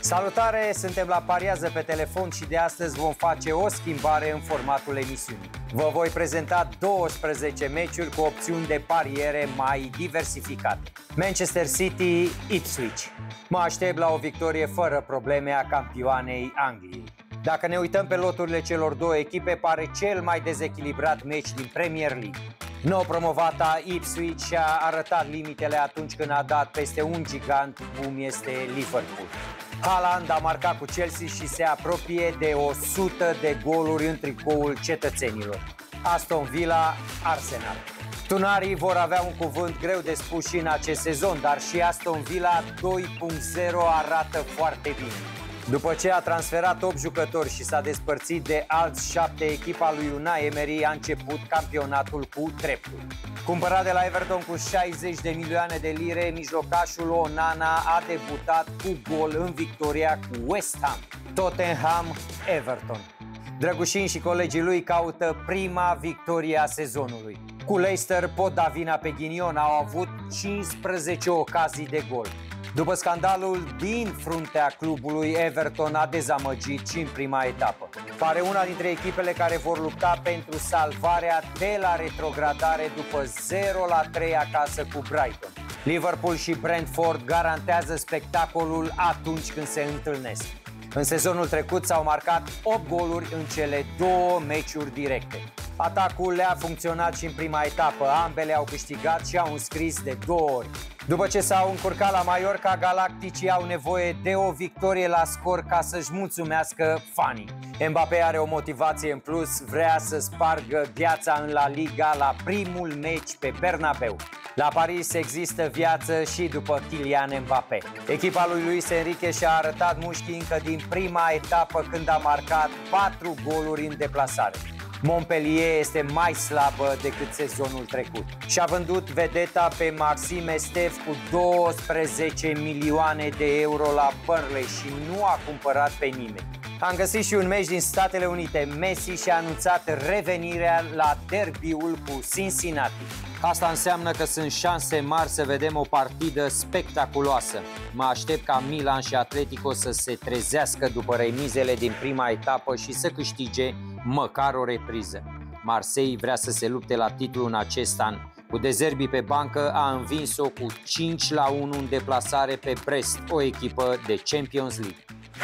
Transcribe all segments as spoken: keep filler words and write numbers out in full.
Salutare, suntem la Pariază pe telefon și de astăzi vom face o schimbare în formatul emisiunii. Vă voi prezenta douăsprezece meciuri cu opțiuni de pariere mai diversificate. Manchester City, Ipswich. Mă aștept la o victorie fără probleme a campioanei Angliei. Dacă ne uităm pe loturile celor două echipe, pare cel mai dezechilibrat meci din Premier League. Nou promovata Ipswich și-a arătat limitele atunci când a dat peste un gigant cum este Liverpool. Haaland a marcat cu Chelsea și se apropie de o sută de goluri în tricoul cetățenilor. Aston Villa, Arsenal. Tunarii vor avea un cuvânt greu de spus și în acest sezon, dar și Aston Villa doi punct zero arată foarte bine. După ce a transferat opt jucători și s-a despărțit de alți șapte, echipa lui Unai Emery a început campionatul cu dreptul. Cumpărat de la Everton cu șaizeci de milioane de lire, mijlocașul Onana a debutat cu gol în victoria cu West Ham. Tottenham, Everton. Drăgușin și colegii lui caută prima victorie a sezonului. Cu Leicester pot da vina pe ghinion, au avut cincisprezece ocazii de gol. După scandalul din fruntea clubului, Everton a dezamăgit și în prima etapă. Pare una dintre echipele care vor lupta pentru salvarea de la retrogradare după zero la trei acasă cu Brighton. Liverpool și Brentford garantează spectacolul atunci când se întâlnesc. În sezonul trecut s-au marcat opt goluri în cele două meciuri directe. Atacul le-a funcționat și în prima etapă, ambele au câștigat și au înscris de două ori. După ce s-au încurcat la Mallorca, galacticii au nevoie de o victorie la scor ca să-și mulțumească fanii. Mbappé are o motivație în plus, vrea să spargă gheața în La Liga la primul meci pe Bernabeu. La Paris există viață și după Kylian Mbappé. Echipa lui Luis Enrique și-a arătat mușchii încă din prima etapă când a marcat patru goluri în deplasare. Montpellier este mai slabă decât sezonul trecut și a vândut vedeta pe Maxime Steph cu douăsprezece milioane de euro la Burnley și nu a cumpărat pe nimeni. Am găsit și un meci din Statele Unite. Messi și-a anunțat revenirea la derbiul cu Cincinnati. Asta înseamnă că sunt șanse mari să vedem o partidă spectaculoasă. Mă aștept ca Milan și Atletico să se trezească după remizele din prima etapă și să câștige măcar o repriză. Marseille vrea să se lupte la titlu în acest an. Cu De Zerbi pe bancă a învins-o cu cinci la unu în deplasare pe Brest, o echipă de Champions League.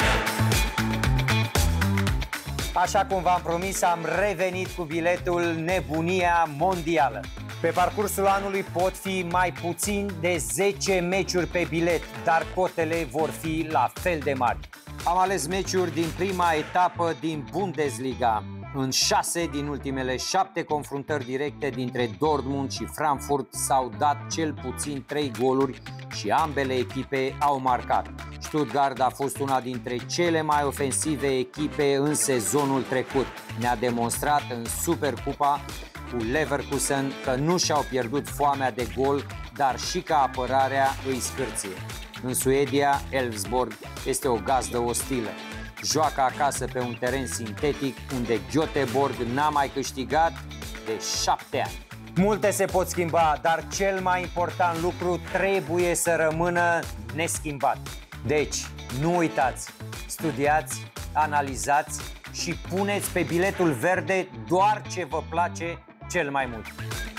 Așa cum v-am promis, am revenit cu biletul Nebunia Mondială. Pe parcursul anului pot fi mai puțin de zece meciuri pe bilet, dar cotele vor fi la fel de mari. Am ales meciuri din prima etapă din Bundesliga. În șase din ultimele șapte confruntări directe dintre Dortmund și Frankfurt s-au dat cel puțin trei goluri și ambele echipe au marcat. Stuttgart a fost una dintre cele mai ofensive echipe în sezonul trecut. Ne-a demonstrat în Supercupa cu Leverkusen că nu și-au pierdut foamea de gol, dar și că apărarea îi scârție. În Suedia, Elfsborg este o gazdă ostilă. Joacă acasă pe un teren sintetic unde Göteborg n-a mai câștigat de șapte ani. Multe se pot schimba, dar cel mai important lucru trebuie să rămână neschimbat. Deci, nu uitați, studiați, analizați și puneți pe biletul verde doar ce vă place cel mai mult.